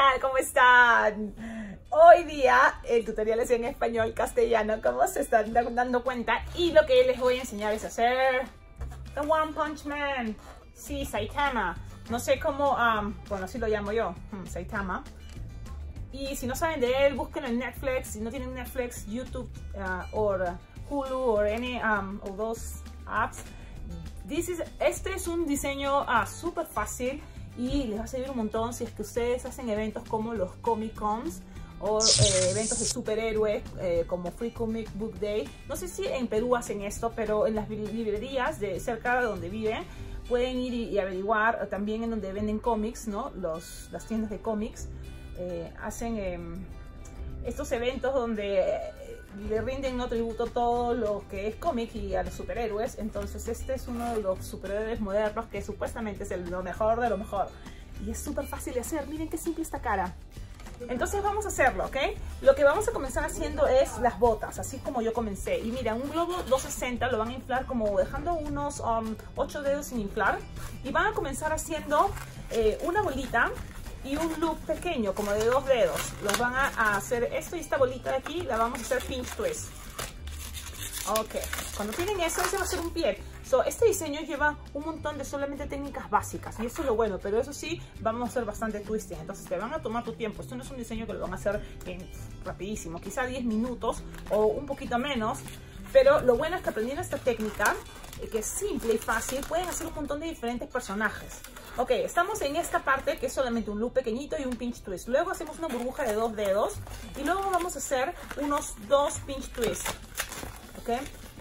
tal? ¿Cómo están? Hoy día el tutorial es en español castellano, como se están dando cuenta, y lo que les voy a enseñar es hacer The One Punch Man. Sí, Saitama. No sé cómo, bueno, así lo llamo yo, Saitama. Y si no saben de él, búsquenlo en Netflix. Si no tienen Netflix, YouTube o Hulu o any of those apps. Este es un diseño súper fácil y les va a servir un montón si es que ustedes hacen eventos como los Comic Cons o eventos de superhéroes como Free Comic Book Day. No sé si en Perú hacen esto, pero en las librerías de cerca de donde viven pueden ir y averiguar, también en donde venden cómics, ¿no? Las tiendas de cómics hacen estos eventos donde le rinden un tributo a todo lo que es cómic y a los superhéroes. Entonces este es uno de los superhéroes modernos que supuestamente es lo mejor de lo mejor. Y es súper fácil de hacer. Miren qué simple esta cara. Entonces vamos a hacerlo, ¿ok? Lo que vamos a comenzar haciendo es las botas, así como yo comencé. Y mira, un globo 260 lo van a inflar como dejando unos 8 dedos sin inflar. Y van a comenzar haciendo una bolita y un loop pequeño, como de 2 dedos. Los van a hacer esto, y esta bolita de aquí la vamos a hacer pinch twist. Ok, cuando tienen eso, ese va a ser un pie. Este diseño lleva un montón de solamente técnicas básicas, y eso es lo bueno, pero eso sí, vamos a hacer bastante twisting. Entonces te van a tomar tu tiempo. Esto no es un diseño que lo van a hacer rapidísimo, quizá 10 minutos o un poquito menos. Pero lo bueno es que aprendiendo esta técnica, que es simple y fácil, pueden hacer un montón de diferentes personajes. Ok, estamos en esta parte que es solamente un loop pequeñito y un pinch twist. Luego hacemos una burbuja de 2 dedos y luego vamos a hacer unos 2 pinch twists. Ok.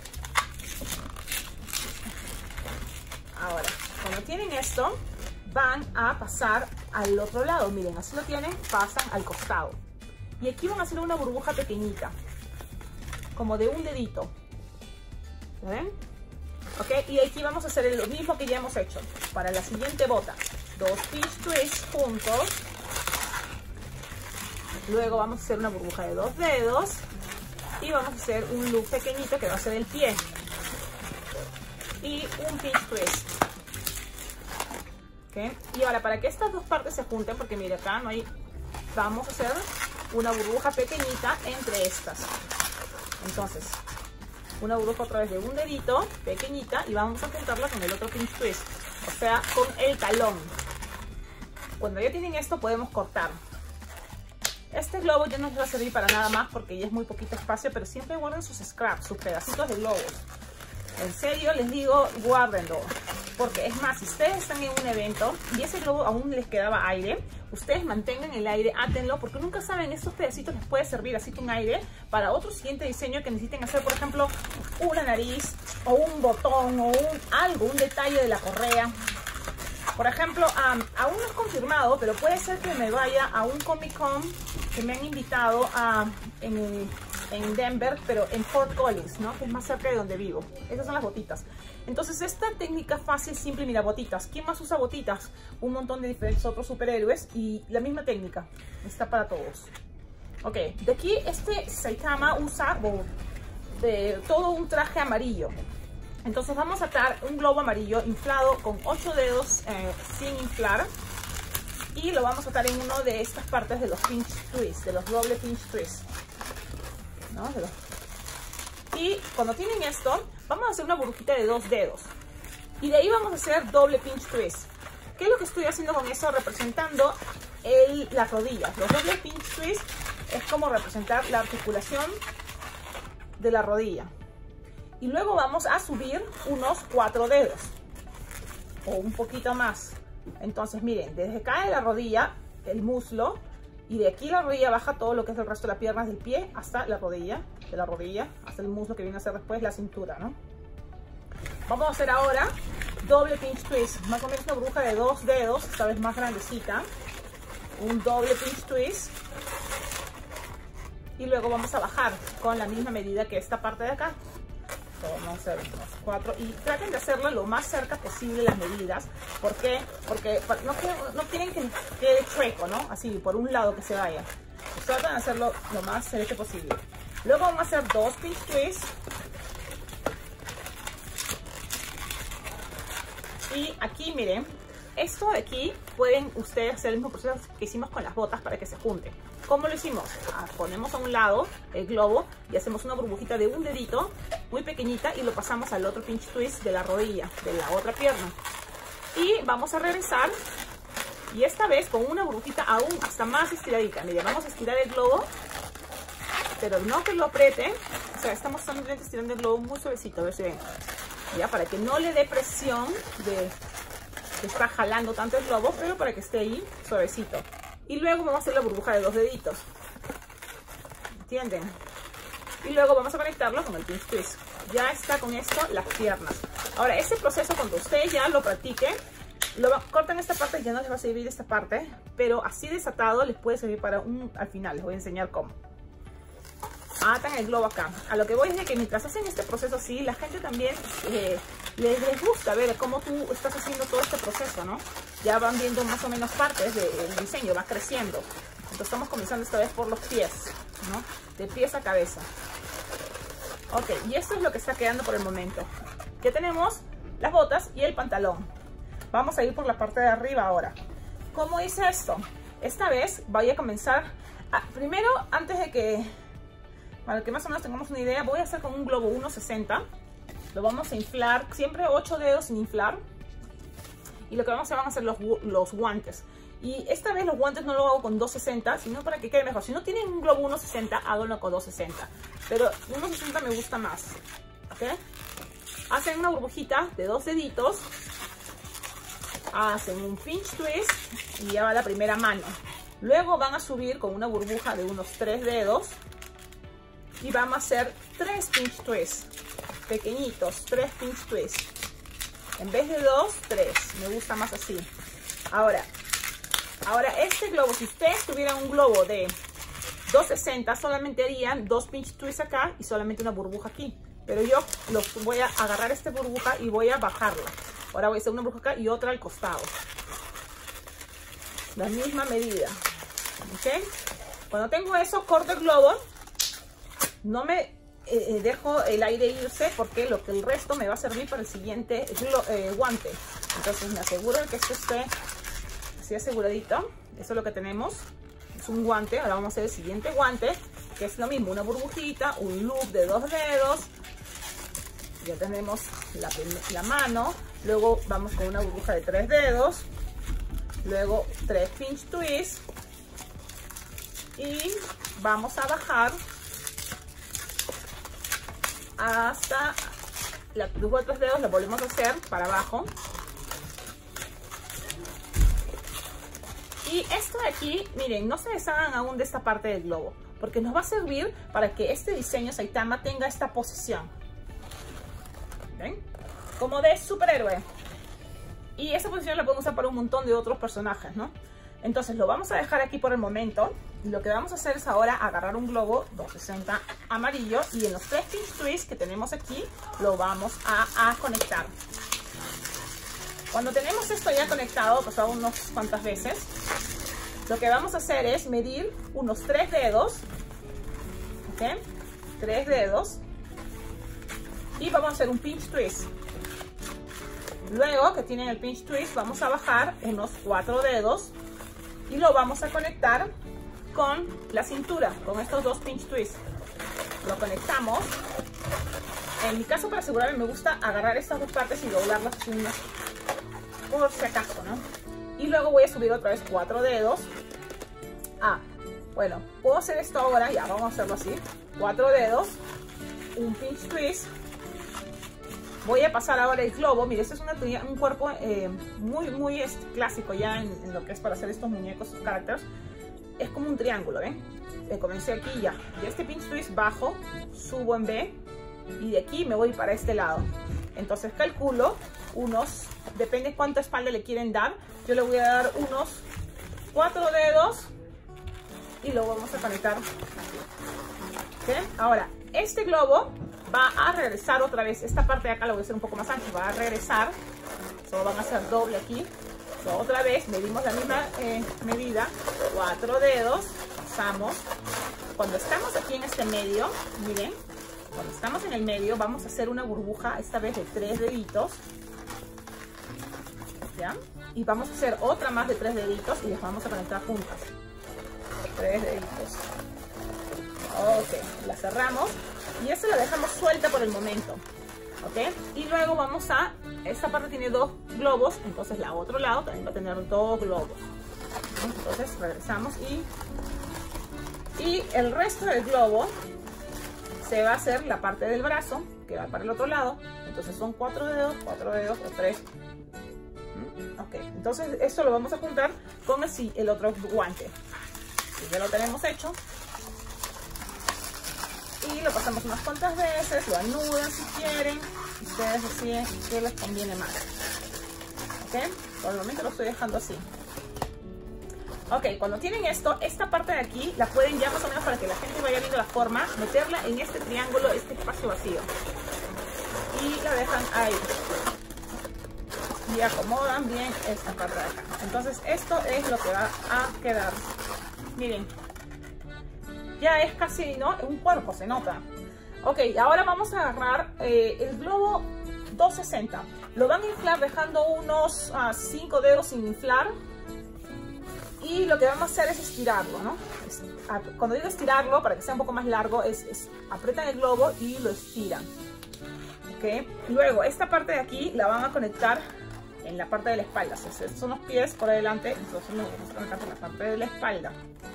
Ahora, cuando tienen esto, van a pasar al otro lado. Miren, así lo tienen, pasan al costado. Y aquí van a hacer una burbuja pequeñita, como de un dedito. ¿Lo ven? Ok, y aquí vamos a hacer lo mismo que ya hemos hecho para la siguiente bota. 2 pinch twists juntos. Luego vamos a hacer una burbuja de 2 dedos. Y vamos a hacer un loop pequeñito que va a ser el pie. Y un pinch twist. ¿Okay? Y ahora, para que estas dos partes se junten, porque mire, acá no hay, vamos a hacer una burbuja pequeñita entre estas. Entonces, una burbuja otra vez de un dedito, pequeñita, y vamos a juntarla con el otro pinch twist, o sea, con el talón. Cuando ya tienen esto, podemos cortar. Este globo ya no les va a servir para nada más porque ya es muy poquito espacio, pero siempre guarden sus scraps, sus pedacitos de globos. En serio, les digo, guárdenlo. Porque es más, si ustedes están en un evento y ese globo aún les quedaba aire, ustedes mantengan el aire, átenlo, porque nunca saben, estos pedacitos les puede servir así con aire para otro siguiente diseño que necesiten hacer, por ejemplo, una nariz o un botón o un detalle de la correa. Por ejemplo, aún no es confirmado, pero puede ser que me vaya a un Comic Con que me han invitado en Denver, pero en Fort Collins, ¿no? Que es más cerca de donde vivo. Esas son las botitas. Entonces esta técnica fácil, simple, mira, botitas. ¿Quién más usa botitas? Un montón de diferentes otros superhéroes, y la misma técnica está para todos. Ok, de aquí Saitama usa todo un traje amarillo. Entonces vamos a atar un globo amarillo inflado con 8 dedos sin inflar, y lo vamos a atar en uno de estas partes de los pinch twists, de los doble pinch twists, ¿no? Y cuando tienen esto, vamos a hacer una burbujita de 2 dedos. Y de ahí vamos a hacer doble pinch twist. ¿Qué es lo que estoy haciendo con eso? Representando las rodillas. Los doble pinch twist es como representar la articulación de la rodilla. Y luego vamos a subir unos 4 dedos. O un poquito más. Entonces miren, desde acá de la rodilla, el muslo. Y de aquí la rodilla baja todo lo que es el resto de la pierna, del pie hasta la rodilla, de la rodilla hasta el muslo, que viene a ser después la cintura, ¿no? Vamos a hacer ahora doble pinch twist, más o menos una burbuja de 2 dedos, esta vez más grandecita, un doble pinch twist, y luego vamos a bajar con la misma medida que esta parte de acá. Vamos a hacer unos 4 y traten de hacerlo lo más cerca posible las medidas. ¿Por qué? Porque no quieren que quede chueco, ¿no? Así, por un lado que se vaya. Pues tratan de hacerlo lo más cerca posible. Luego vamos a hacer 2 pinch twists. Y aquí, miren, esto de aquí pueden ustedes hacer el mismo proceso que hicimos con las botas para que se junten. ¿Cómo lo hicimos? Ponemos a un lado el globo y hacemos una burbujita de un dedito muy pequeñita y lo pasamos al otro pinch twist de la rodilla, de la otra pierna. Y vamos a regresar y esta vez con una burbujita aún hasta más estiradita. Miren, vamos a estirar el globo, pero no que lo aprieten. O sea, estamos solamente estirando el globo muy suavecito, a ver si ven. Ya, para que no le dé presión de que está jalando tanto el globo, pero para que esté ahí suavecito. Y luego vamos a hacer la burbuja de 2 deditos. ¿Entienden? Y luego vamos a conectarlo con el pinch twist. Ya está con esto las piernas. Ahora, este proceso cuando ustedes ya lo practiquen, cortan esta parte, ya no les va a servir esta parte, pero así desatado les puede servir para al final. Les voy a enseñar cómo. Atan el globo acá. A lo que voy es de que mientras hacen este proceso así, la gente también les gusta ver cómo tú estás haciendo todo este proceso, ¿no? Ya van viendo más o menos partes del diseño, va creciendo. Entonces estamos comenzando esta vez por los pies, ¿no? De pies a cabeza. Ok, y esto es lo que está quedando por el momento. Ya tenemos las botas y el pantalón. Vamos a ir por la parte de arriba ahora. ¿Cómo hice esto? Esta vez voy a comenzar, primero, antes de que, para que más o menos tengamos una idea, voy a hacer con un globo 1.60. Lo vamos a inflar, siempre 8 dedos sin inflar. Y lo que vamos a hacer van a ser los guantes. Y esta vez los guantes no lo hago con 2.60, sino para que quede mejor. Si no tienen un globo 1.60, háganlo con 2.60. Pero 1.60 me gusta más. ¿Ok? Hacen una burbujita de 2 deditos. Hacen un pinch twist y ya va la primera mano. Luego van a subir con una burbuja de unos 3 dedos. Y vamos a hacer 3 pinch twists. Pequeñitos, 3 pinch twists. En vez de 2, 3. Me gusta más así. Ahora este globo, si ustedes tuvieran un globo de 2.60, solamente harían 2 pinch twists acá y solamente una burbuja aquí. Pero yo voy a agarrar esta burbuja y voy a bajarla. Ahora voy a hacer una burbuja acá y otra al costado. La misma medida. ¿Ok? Cuando tengo eso, corto el globo. No me dejo el aire irse porque el resto me va a servir para el siguiente guante. Entonces me aseguro de que esto esté así aseguradito. Eso es lo que tenemos. Es un guante. Ahora vamos a hacer el siguiente guante, que es lo mismo. Una burbujita, un loop de 2 dedos. Ya tenemos la mano. Luego vamos con una burbuja de 3 dedos. Luego 3 pinch twists. Y vamos a bajar hasta los otros dedos. Lo volvemos a hacer para abajo. Y esto de aquí, miren, no se deshagan aún de esta parte del globo, porque nos va a servir para que este diseño Saitama tenga esta posición. ¿Ven? Como de superhéroe. Y esa posición la podemos usar para un montón de otros personajes, ¿no? Entonces lo vamos a dejar aquí por el momento. Y lo que vamos a hacer es ahora agarrar un globo 2.60 amarillo y en los 3 pinch twists que tenemos aquí lo vamos a conectar. Cuando tenemos esto ya conectado, pasado unas cuantas veces, lo que vamos a hacer es medir unos 3 dedos. ¿Ok? 3 dedos. Y vamos a hacer un pinch twist. Luego que tienen el pinch twist, vamos a bajar unos 4 dedos y lo vamos a conectar con la cintura, con estos 2 pinch twists. Lo conectamos. En mi caso, para asegurarme, me gusta agarrar estas 2 partes y doblarlas así unas, por si acaso, ¿no? Y luego voy a subir otra vez 4 dedos. Bueno, puedo hacer esto ahora, ya, vamos a hacerlo así. 4 dedos, un pinch twist. Voy a pasar ahora el globo. Mire, este es un cuerpo muy clásico ya en lo que es para hacer estos muñecos, estos characters. Es como un triángulo, ¿ven? Comencé aquí y ya. De este pinch twist bajo, subo en B y de aquí me voy para este lado. Entonces calculo unos, depende cuánta espalda le quieren dar. Yo le voy a dar unos 4 dedos y lo vamos a conectar. ¿Okay? Ahora, este globo va a regresar otra vez. Esta parte de acá la voy a hacer un poco más ancha. Va a regresar. Solo van a hacer doble aquí. Otra vez medimos la misma medida. 4 dedos. Pasamos. Cuando estamos aquí en este medio, miren. Cuando estamos en el medio vamos a hacer una burbuja. Esta vez de 3 deditos. ¿Ya? y vamos a hacer otra más de 3 deditos y las vamos a conectar juntas. 3 deditos. Ok, la cerramos y esta la dejamos suelta por el momento. Ok, y luego vamos a, esta parte tiene 2 globos, entonces la otro lado también va a tener 2 globos. Entonces regresamos y el resto del globo se va a hacer la parte del brazo que va para el otro lado. Entonces son 4 dedos o 3. Ok, entonces esto lo vamos a juntar con el otro guante. Y ya lo tenemos hecho. Y lo pasamos unas cuantas veces, lo anudan si quieren. Ustedes deciden qué les conviene más. Ok, por el momento lo estoy dejando así. Ok, cuando tienen esto, esta parte de aquí la pueden ya más o menos para que la gente vaya viendo la forma, meterla en este triángulo, este espacio vacío. Y la dejan ahí. Y acomodan bien esta parte de acá. Entonces esto es lo que va a quedar. Miren. Ya es casi, ¿no?, un cuerpo, se nota. Ok, ahora vamos a agarrar el globo 260. Lo van a inflar dejando unos 5 dedos sin inflar. Y lo que vamos a hacer es estirarlo, ¿no? Cuando digo estirarlo, para que sea un poco más largo, apretan el globo y lo estiran. ¿Ok? Luego, esta parte de aquí la van a conectar en la parte de la espalda. Si estos son los pies por adelante, entonces lo vamos a conectar en la parte de la espalda.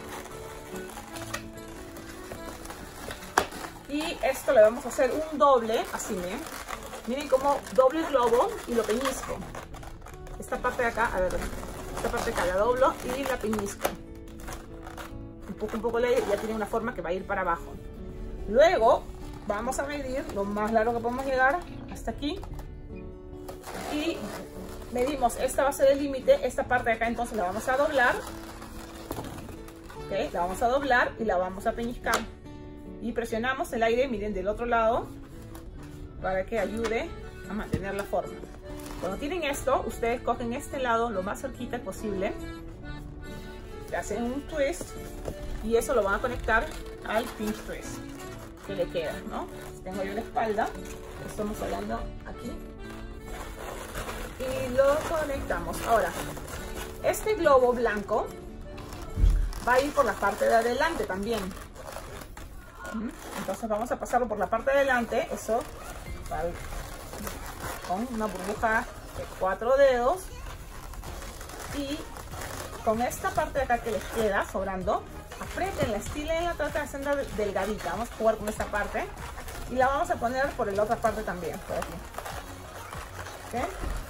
Y esto le vamos a hacer un doble, así, miren. Miren cómo doble el globo y lo peñisco. Esta parte de acá, a ver, esta parte de acá la doblo y la peñisco. Empujo un poco el aire y ya tiene una forma que va a ir para abajo. Luego vamos a medir lo más largo que podemos llegar hasta aquí. Y medimos, esta va a ser el límite, esta parte de acá entonces la vamos a doblar. Ok, la vamos a doblar y la vamos a peñiscar. Y presionamos el aire, miren, del otro lado para que ayude a mantener la forma. Cuando tienen esto, ustedes cogen este lado lo más cerquita posible, le hacen un twist y eso lo van a conectar al pinch twist que le queda, ¿no? Tengo yo la espalda, estamos hablando aquí y lo conectamos. Ahora, este globo blanco va a ir por la parte de adelante también. Entonces vamos a pasarlo por la parte de adelante, eso con una burbuja de 4 dedos y con esta parte de acá que les queda sobrando, apriétenla, estílenla, traten de hacerla delgadita. Vamos a jugar con esta parte y la vamos a poner por la otra parte también, por aquí. ¿Okay?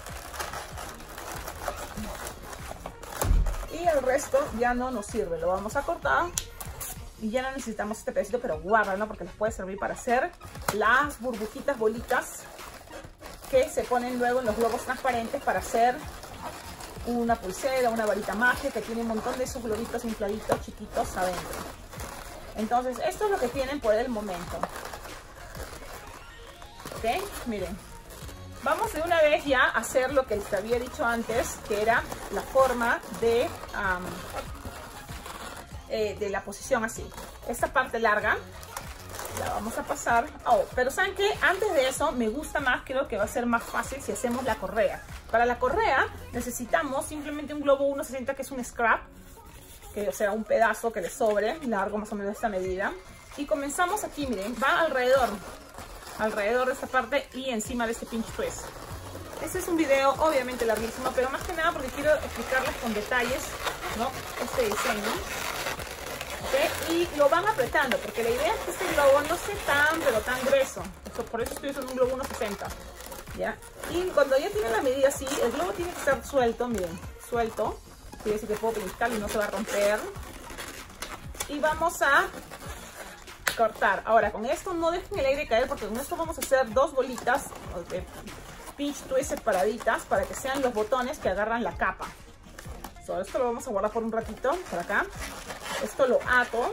Y el resto ya no nos sirve, lo vamos a cortar. Y ya no necesitamos este pedacito, pero guárdalo porque les puede servir para hacer las burbujitas, bolitas que se ponen luego en los globos transparentes para hacer una pulsera, una varita mágica que tiene un montón de esos globitos infladitos chiquitos adentro. Entonces esto es lo que tienen por el momento. Ok, miren. Vamos de una vez ya a hacer lo que les había dicho antes, que era la forma de la posición así. Esta parte larga la vamos a pasar. Oh, pero ¿saben qué? Antes de eso me gusta más, creo que va a ser más fácil si hacemos la correa. Para la correa necesitamos simplemente un globo 1.60 que es un scrap, que o sea un pedazo que le sobre, largo más o menos de esta medida. Y comenzamos aquí, miren, va alrededor de esta parte y encima de este pinch twist. Este es un video obviamente larguísimo, pero más que nada porque quiero explicarles con detalles, ¿no?, este diseño. ¿Okay? Y lo van apretando, porque la idea es que este globo no sea tan, pero tan grueso. Por eso estoy usando un globo 1.60. ¿Ya? Y cuando ya tiene la medida así, el globo tiene que estar suelto, miren, suelto. Quiere decir que puedo pellizcarlo y no se va a romper. Y vamos a cortar. Ahora, con esto no dejen el aire caer, porque con esto vamos a hacer 2 bolitas de pinch twist separaditas para que sean los botones que agarran la capa. Esto lo vamos a guardar por un ratito, por acá. Esto lo ato.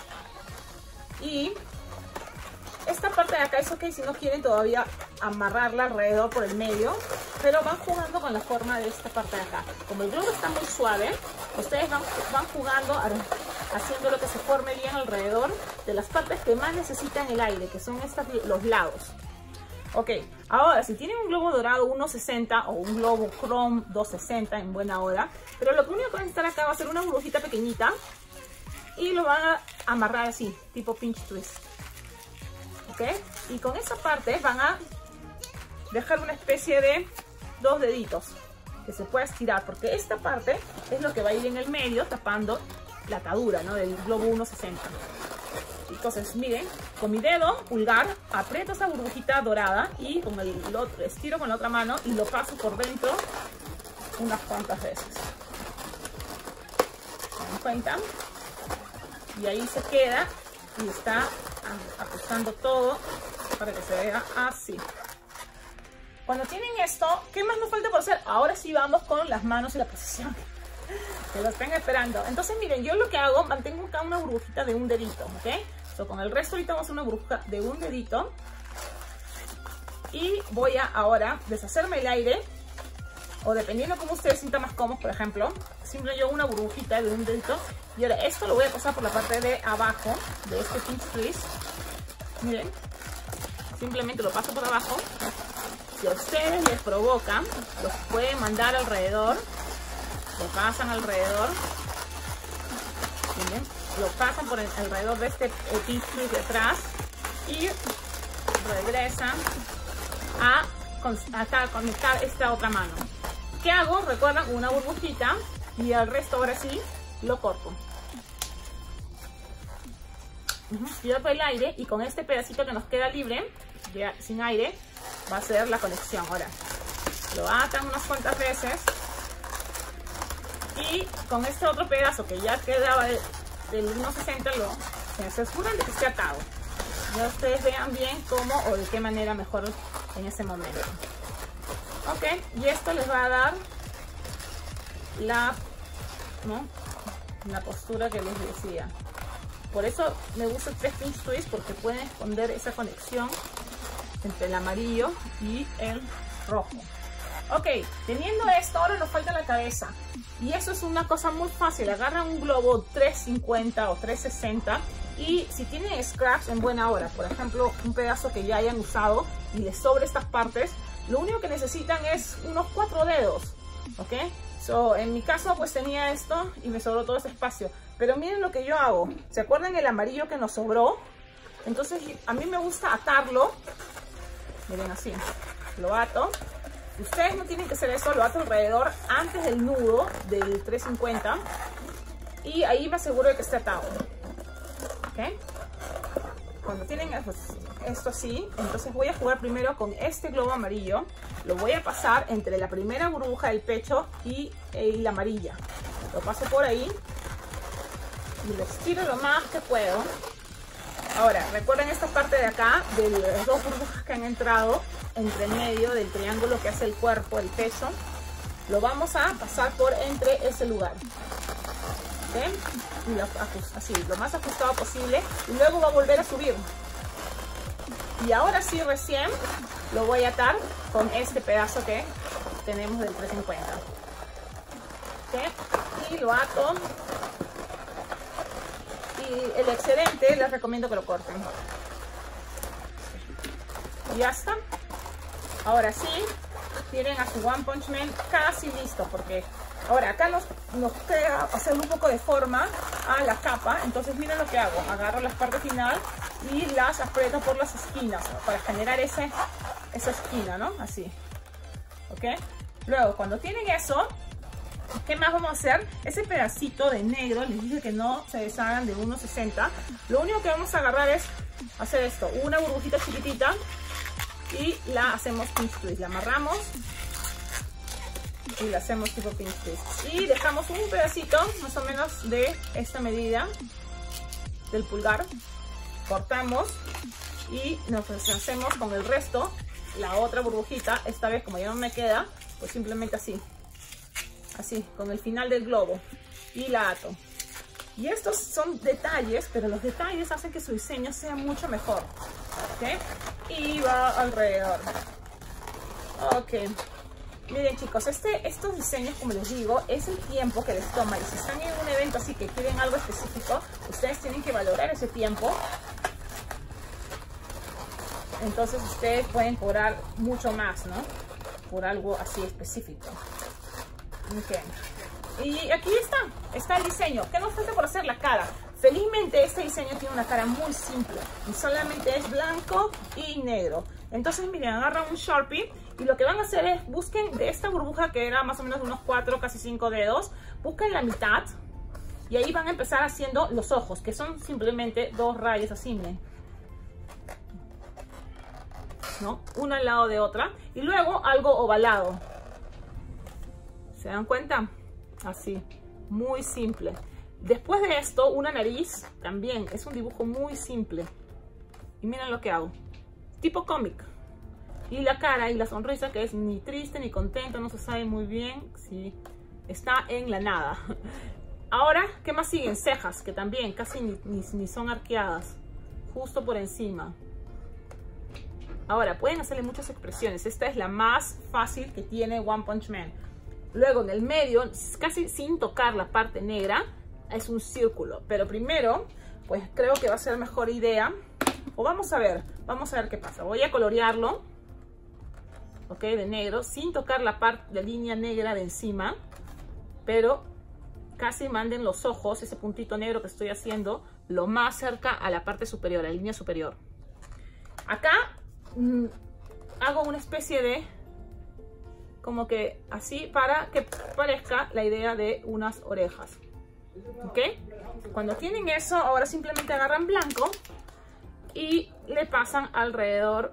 Y esta parte de acá es ok si no quieren todavía amarrarla alrededor por el medio, pero van jugando con la forma de esta parte de acá. Como el globo está muy suave, ustedes van jugando, haciendo lo que se forme bien alrededor de las partes que más necesitan el aire, que son los lados. Ok, ahora si tienen un globo dorado 1.60 o un globo Chrome 2.60 en buena hora, pero lo único que van a necesitar acá va a ser una burbujita pequeñita y lo van a amarrar así, tipo pinch twist. Ok, y con esa parte van a dejar una especie de 2 deditos que se puede estirar, porque esta parte es lo que va a ir en el medio tapando la atadura, ¿no?, del globo 1.60. Entonces, miren, con mi dedo pulgar aprieto esa burbujita dorada y con el otro estiro con la otra mano y lo paso por dentro unas cuantas veces. ¿Se dan cuenta? Y ahí se queda y está ajustando todo para que se vea así. Cuando tienen esto, ¿qué más nos falta por hacer? Ahora sí vamos con las manos y la posición. Que lo estén esperando. Entonces, miren, yo lo que hago, mantengo acá una burbujita de un dedito, ¿ok? Con el resto ahorita vamos a hacer una burbuja de un dedito y voy a ahora deshacerme el aire, o dependiendo como ustedes se sientan más cómodos. Por ejemplo, simplemente yo una burbujita de un dedito y ahora esto lo voy a pasar por la parte de abajo de este pinch twist. Miren, simplemente lo paso por abajo. Si a ustedes les provocan, los pueden mandar alrededor, lo pasan alrededor. Miren, lo pasan por alrededor de este pinch twist de atrás y regresan a conectar esta otra mano. ¿Qué hago? Recuerdan, una burbujita y al resto ahora sí lo corto. Pierdo el aire y con este pedacito que nos queda libre, ya sin aire, va a ser la conexión. Ahora lo atan unas cuantas veces y con este otro pedazo que ya quedaba del 1.60 se aseguran de que esté atado. Ya ustedes vean bien cómo o de qué manera mejor en ese momento. Ok, y esto les va a dar la postura que les decía. Por eso me gusta 3 pinch twists, porque pueden esconder esa conexión entre el amarillo y el rojo. Ok, teniendo esto, ahora nos falta la cabeza. Y eso es una cosa muy fácil. Agarran un globo 350 o 360 y si tienen scraps en buena hora, por ejemplo, un pedazo que ya hayan usado y les sobre estas partes, lo único que necesitan es unos 4 dedos. Ok, en mi caso pues tenía esto y me sobró todo ese espacio. Pero miren lo que yo hago. ¿Se acuerdan el amarillo que nos sobró? Entonces a mí me gusta atarlo. Miren, así. Lo ato. Ustedes no tienen que hacer eso, lo ato alrededor antes del nudo del 350 y ahí me aseguro de que esté atado. ¿Ok? Cuando tienen esto así, entonces voy a jugar primero con este globo amarillo. Lo voy a pasar entre la primera burbuja del pecho y la amarilla. Lo paso por ahí y lo estiro lo más que puedo. Ahora, recuerden esta parte de acá, de las 2 burbujas que han entrado entre el medio del triángulo que hace el cuerpo, el pecho. Lo vamos a pasar por entre ese lugar. ¿Okay? Y así, lo más ajustado posible. Y luego va a volver a subir. Y ahora sí, recién lo voy a atar con este pedazo que tenemos del 350. ¿Okay? Y lo ato. Y el excedente les recomiendo que lo corten. Y ya está. Ahora sí, tienen a su One Punch Man casi listo, porque ahora acá nos queda hacer un poco de forma a la capa. Entonces miren lo que hago, agarro la parte final y las aprieto por las esquinas, ¿no?, para generar esa esquina, ¿no? Así. ¿Ok? Luego, cuando tienen eso, ¿qué más vamos a hacer? Ese pedacito de negro, les dije que no se deshagan de 1.60. Lo único que vamos a agarrar es hacer esto, una burbujita chiquitita y la hacemos pinch twist. La amarramos y la hacemos tipo pinch twist. Y dejamos un pedacito más o menos de esta medida del pulgar. Cortamos y nos hacemos con el resto la otra burbujita. Esta vez, como ya no me queda, pues simplemente así. Así, con el final del globo. Y la ato. Y estos son detalles, pero los detalles hacen que su diseño sea mucho mejor. ¿Ok? Y va alrededor. Ok. Miren, chicos, estos diseños, como les digo, es el tiempo que les toma. Y si están en un evento así que quieren algo específico, ustedes tienen que valorar ese tiempo. Entonces ustedes pueden cobrar mucho más, ¿no? Por algo así específico. Ok. Y aquí está el diseño. ¿Qué nos falta por hacer? La cara. Felizmente este diseño tiene una cara muy simple y solamente es blanco y negro. Entonces miren, agarran un Sharpie y lo que van a hacer es busquen de esta burbuja que era más o menos unos 4, casi 5 dedos, busquen la mitad y ahí van a empezar haciendo los ojos, que son simplemente 2 rayas así, miren, ¿no? Una al lado de otra y luego algo ovalado. ¿Se dan cuenta? Así, muy simple. Después de esto, una nariz también, es un dibujo muy simple. Y miren lo que hago, tipo cómic. Y la cara y la sonrisa, que es ni triste ni contenta, no se sabe muy bien si está en la nada. Ahora, ¿qué más siguen? Cejas, que también casi ni son arqueadas, justo por encima. Ahora, pueden hacerle muchas expresiones. Esta es la más fácil que tiene One Punch Man. Luego, en el medio, casi sin tocar la parte negra, es un círculo. Pero primero, pues creo que va a ser mejor idea. O vamos a ver qué pasa. Voy a colorearlo, ok, de negro, sin tocar la línea negra de encima. Pero casi manden los ojos, ese puntito negro que estoy haciendo, lo más cerca a la parte superior, a la línea superior. Acá hago una especie de, como que así, para que parezca la idea de unas orejas. ¿Ok? Cuando tienen eso, ahora simplemente agarran blanco y le pasan alrededor.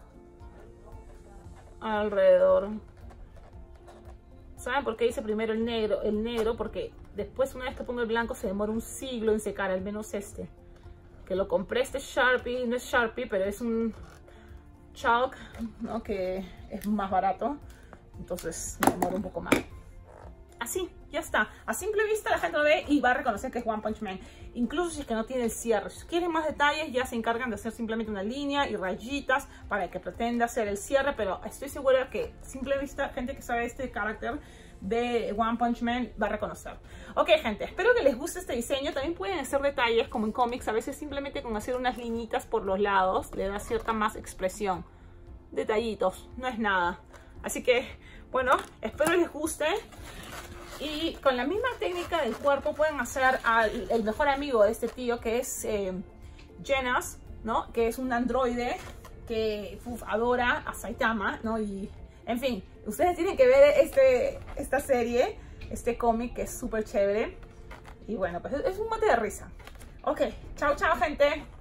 ¿Saben por qué hice primero el negro? El negro porque después, una vez que pongo el blanco, se demora un siglo en secar, al menos este. Que lo compré, este Sharpie, no es Sharpie, pero es un chalk, ¿no? Que es más barato. Entonces me demora un poco más. Así, ya está. A simple vista la gente lo ve y va a reconocer que es One Punch Man. Incluso si es que no tiene el cierre. Si quieren más detalles, ya se encargan de hacer simplemente una línea y rayitas para que pretenda hacer el cierre. Pero estoy segura que a simple vista, gente que sabe este carácter de One Punch Man va a reconocer. Ok, gente, espero que les guste este diseño. También pueden hacer detalles como en cómics. A veces simplemente con hacer unas linitas por los lados le da cierta más expresión. Detallitos, no es nada. Así que, bueno, espero les guste. Y con la misma técnica del cuerpo pueden hacer el mejor amigo de este tío, que es Genas, ¿no? Que es un androide que adora a Saitama, ¿no? Y, en fin, ustedes tienen que ver esta serie, este cómic, que es súper chévere. Y bueno, pues es un mate de risa. Ok, chao, chao, gente.